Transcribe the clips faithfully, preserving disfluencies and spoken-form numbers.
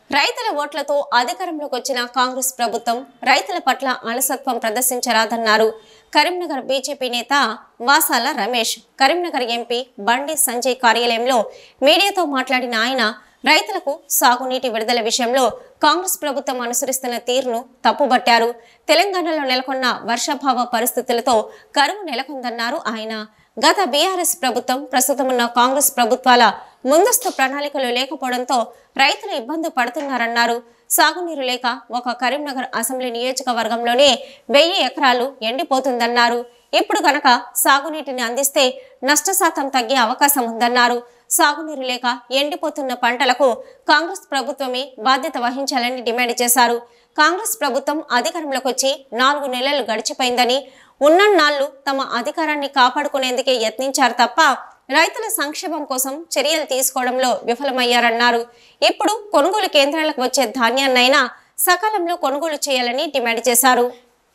రైతుల ఓట్లతో అధికారంలోకి వచ్చిన కాంగ్రెస్ ప్రభుత్వం రైతుల పట్ల అలసత్వం ప్రదర్శించరాదన్నారు కరీంనగర్ బీజేపీ నేత వాసాల రమేష్. కరీంనగర్ ఎంపీ బండి సంజయ్ కార్యాలయంలో మీడియాతో మాట్లాడిన ఆయన రైతులకు సాగునీటి విడుదల విషయంలో కాంగ్రెస్ ప్రభుత్వం అనుసరిస్తున్న తీరును తప్పుబట్టారు. తెలంగాణలో నెలకొన్న వర్షాభావ పరిస్థితులతో కరువు నెలకొందన్నారు ఆయన. గత బీఆర్ఎస్ ప్రభుత్వం, ప్రస్తుతం ఉన్న కాంగ్రెస్ ప్రభుత్వాల ముందస్తు ప్రణాళికలు లేకపోవడంతో రైతులు ఇబ్బంది పడుతున్నారన్నారు. సాగునీరు లేక ఒక కరీంనగర్ అసెంబ్లీ నియోజకవర్గంలోనే వెయ్యి ఎకరాలు ఎండిపోతుందన్నారు. ఇప్పుడు కనుక సాగునీటిని అందిస్తే నష్ట శాతం తగ్గే అవకాశం ఉందన్నారు. సాగునీరు లేక ఎండిపోతున్న పంటలకు కాంగ్రెస్ ప్రభుత్వమే బాధ్యత వహించాలని డిమాండ్ చేశారు. కాంగ్రెస్ ప్రభుత్వం అధికారంలోకి వచ్చి నాలుగు నెలలు గడిచిపోయిందని, ఉన్నన్నాళ్లు తమ అధికారాన్ని కాపాడుకునేందుకే యత్నించారు తప్ప రైతుల సంక్షేమం కోసం చర్యలు తీసుకోవడంలో విఫలమయ్యారన్నారు. ఇప్పుడు కొనుగోలు కేంద్రాలకు వచ్చే ధాన్యాన్నైనా సకాలంలో కొనుగోలు చేయాలని డిమాండ్ చేశారు.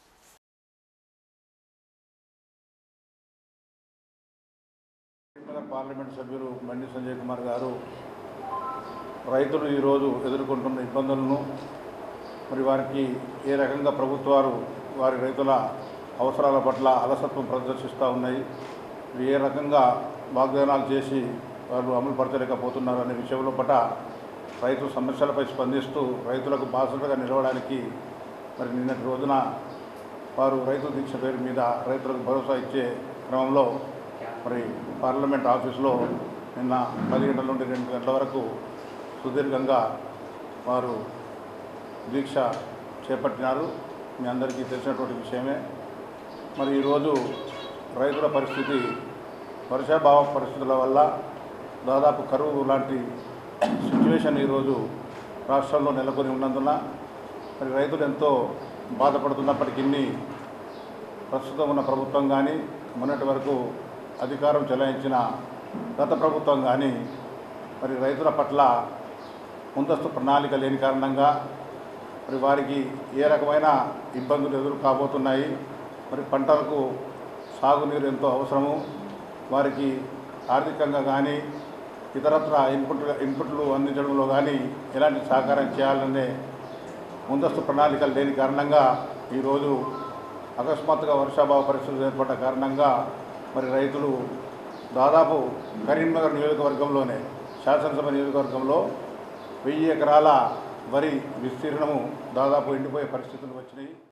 పార్లమెంట్ సభ్యులు బండి సంజయ్ కుమార్ గారు రైతులు ఈరోజు ఎదుర్కొంటున్న ఇబ్బందులను, మరి వారికి ఏ రకంగా ప్రభుత్వాలు వారి రైతుల అవసరాల పట్ల అలసత్వం ప్రదర్శిస్తూ ఉన్నాయి, ఏ రకంగా వాగ్దానాలు చేసి వాళ్ళు అమలు పరచలేకపోతున్నారు అనే విషయంలో పట రైతు సమస్యలపై స్పందిస్తూ రైతులకు బాధ్యతగా నిలవడానికి మరి నిన్నటి రోజున వారు రైతు దీక్ష పేరు మీద రైతులకు భరోసా ఇచ్చే క్రమంలో మరి పార్లమెంట్ ఆఫీసులో నిన్న పది గంటల నుండి రెండు గంటల వరకు సుదీర్ఘంగా వారు దీక్ష చేపట్టినారు. మీ అందరికీ తెలిసినటువంటి విషయమే. మరి ఈరోజు రైతుల పరిస్థితి వర్షాభావ పరిస్థితుల వల్ల దాదాపు కరువు లాంటి సిచ్యువేషన్ ఈరోజు రాష్ట్రంలో నెలకొని ఉన్నందున మరి రైతులు ఎంతో బాధపడుతున్నప్పటికీ ప్రస్తుతం ఉన్న ప్రభుత్వం కానీ, మొన్నటి వరకు అధికారం చెలాయించిన గత ప్రభుత్వం కానీ మరి రైతుల పట్ల ముందస్తు ప్రణాళిక లేని కారణంగా మరి వారికి ఏ రకమైన ఇబ్బందులు ఎదురు కాబోతున్నాయి. మరి పంటలకు సాగునీరు ఎంతో అవసరము, వారికి ఆర్థికంగా కానీ ఇతరత్ర ఇన్పుట్ ఇన్పుట్లు అందించడంలో కానీ ఎలాంటి సహకారం చేయాలనే ముందస్తు ప్రణాళికలు లేని కారణంగా ఈరోజు అకస్మాత్తుగా వర్షాభావ పరిస్థితులు ఏర్పడ్డ కారణంగా మరి రైతులు దాదాపు కరీంనగర్ నియోజకవర్గంలోనే శాసనసభ నియోజకవర్గంలో వెయ్యి ఎకరాల వరి విస్తీర్ణము దాదాపు ఎండిపోయే పరిస్థితులు వచ్చినాయి.